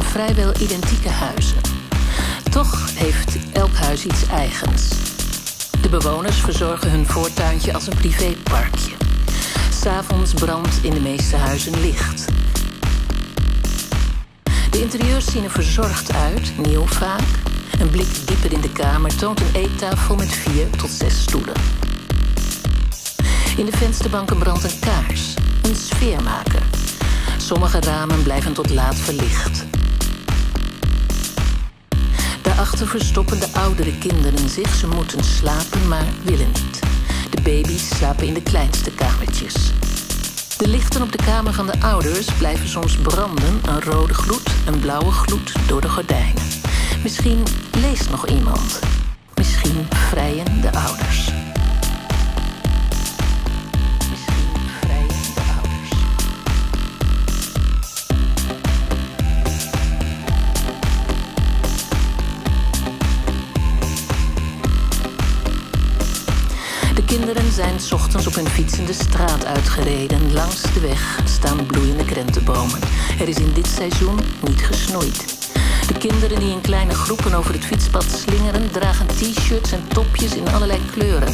vrijwel identieke huizen. Toch heeft elk huis iets eigens. De bewoners verzorgen hun voortuintje als een privéparkje. 'S Avonds brandt in de meeste huizen licht. De interieurs zien er verzorgd uit, nieuw vaak. Een blik dieper in de kamer toont een eettafel met 4 tot 6 stoelen. In de vensterbanken brandt een kaars, een sfeermaker. Sommige ramen blijven tot laat verlicht. Daarachter verstoppen de oudere kinderen zich. Ze moeten slapen, maar willen niet. De baby's slapen in de kleinste kamertjes. De lichten op de kamer van de ouders blijven soms branden. Een rode gloed, een blauwe gloed door de gordijnen. Misschien leest nog iemand. Misschien vrijen de ouders. De kinderen zijn 's ochtends op hun fietsen de straat uitgereden. Langs de weg staan bloeiende krentenbomen. Er is in dit seizoen niet gesnoeid. De kinderen die in kleine groepen over het fietspad slingeren dragen t-shirts en topjes in allerlei kleuren.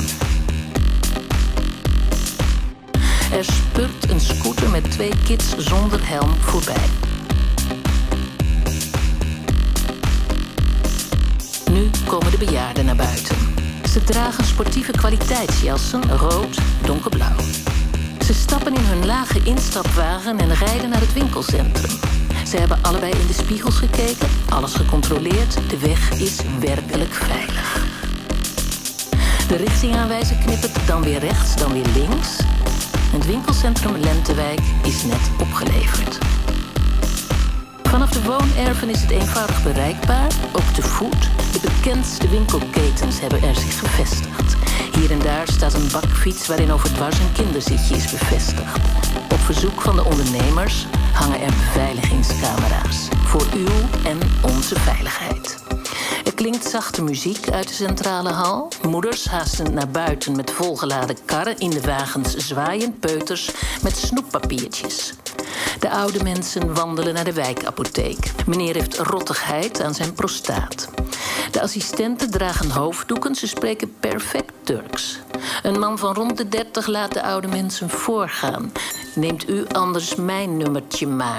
Er spurt een scooter met 2 kids zonder helm voorbij. Nu komen de bejaarden naar buiten. Ze dragen sportieve kwaliteitsjassen, rood, donkerblauw. Ze stappen in hun lage instapwagen en rijden naar het winkelcentrum. Ze hebben allebei in de spiegels gekeken, alles gecontroleerd. De weg is werkelijk veilig. De richtingaanwijzer knippert dan weer rechts, dan weer links. Het winkelcentrum Lentewijk is net opgeleverd. Vanaf de woonerven is het eenvoudig bereikbaar, ook te voet. De bekendste winkelketens hebben er zich gevestigd. Hier en daar staat een bakfiets waarin overdwars een kinderzitje is bevestigd. Op verzoek van de ondernemers hangen er beveiligingscamera's. Voor uw en onze veiligheid. Er klinkt zachte muziek uit de centrale hal. Moeders haasten naar buiten met volgeladen karren. In de wagens zwaaien peuters met snoeppapiertjes. De oude mensen wandelen naar de wijkapotheek. Meneer heeft rottigheid aan zijn prostaat. De assistenten dragen hoofddoeken, ze spreken perfect Turks. Een man van rond de 30 laat de oude mensen voorgaan. Neemt u anders mijn nummertje maar.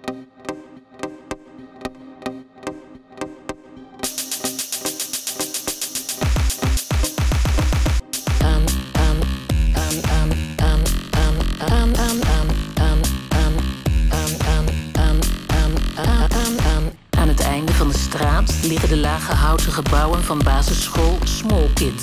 Aan het einde van de straat liggen de lage houten gebouwen van basisschool Small Kids.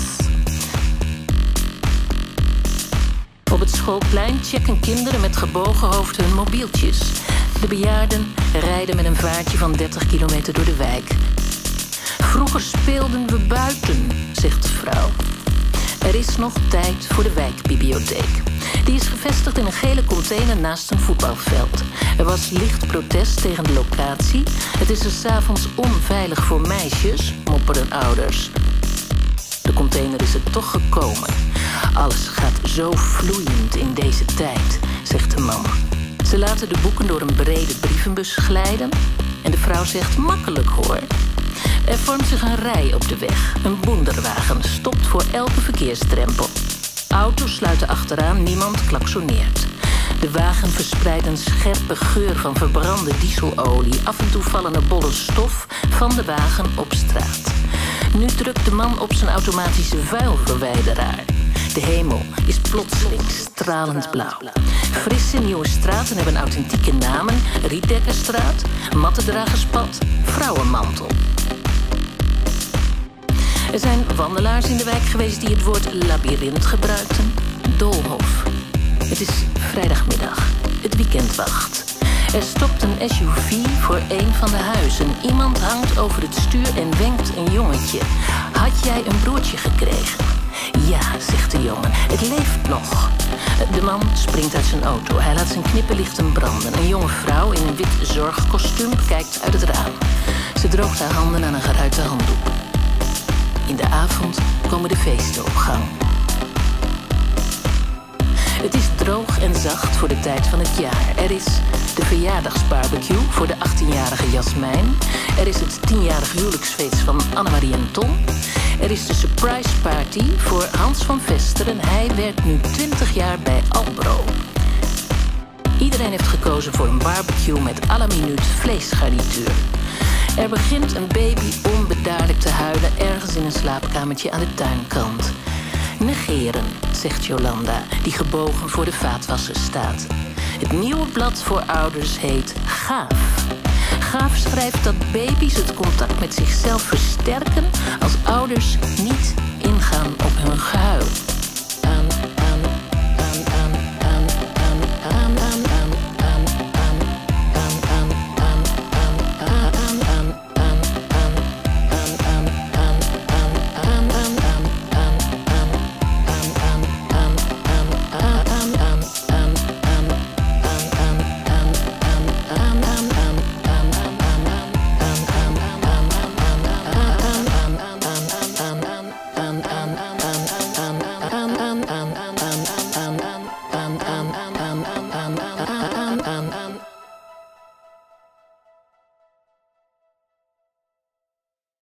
Op het schoolplein checken kinderen met gebogen hoofd hun mobieltjes. De bejaarden rijden met een vaartje van 30 kilometer door de wijk. Vroeger speelden we buiten, zegt de vrouw. Er is nog tijd voor de wijkbibliotheek. Die is gevestigd in een gele container naast een voetbalveld. Er was licht protest tegen de locatie. Het is er 's avonds onveilig voor meisjes, mopperen ouders. De container is er toch gekomen. Alles gaat zo vloeiend in deze tijd, zegt de man. Ze laten de boeken door een brede brievenbus glijden. En de vrouw zegt, makkelijk hoor. Er vormt zich een rij op de weg. Een boenderwagen stopt voor elke verkeersdrempel. Auto's sluiten achteraan, niemand klaksoneert. De wagen verspreidt een scherpe geur van verbrande dieselolie. Af en toe vallen er bollen stof van de wagen op straat. Nu drukt de man op zijn automatische vuilverwijderaar. De hemel is plotseling stralend blauw. Frisse nieuwe straten hebben authentieke namen. Rietdekkerstraat, Mattendragerspad, Vrouwenmantel. Er zijn wandelaars in de wijk geweest die het woord labyrint gebruikten. Doolhof. Het is vrijdagmiddag. Het weekend wacht. Er stopt een SUV voor een van de huizen. Iemand hangt over het stuur en wenkt een jongetje. Had jij een broertje gekregen? Ja, zegt de jongen. Het leeft nog. De man springt uit zijn auto. Hij laat zijn knipperlichten branden. Een jonge vrouw in een wit zorgkostuum kijkt uit het raam. Ze droogt haar handen aan een geruite handdoek. In de avond komen de feesten op gang. Het is droog en zacht voor de tijd van het jaar. Er is de verjaardagsbarbecue voor de 18-jarige Jasmijn. Er is het 10-jarig huwelijksfeest van Annemarie en Tom. Er is de surprise party voor Hans van Vesteren. Hij werkt nu 20 jaar bij Albro. Iedereen heeft gekozen voor een barbecue met à la minuut vleesgarnituur. Er begint een baby onbedaarlijk te huilen ergens in een slaapkamertje aan de tuinkant. Negeren, zegt Jolanda, die gebogen voor de vaatwasser staat. Het nieuwe blad voor ouders heet Gaaf. Gaaf schrijft dat baby's het contact met zichzelf versterken als ouders niet ingaan op hun gehuil.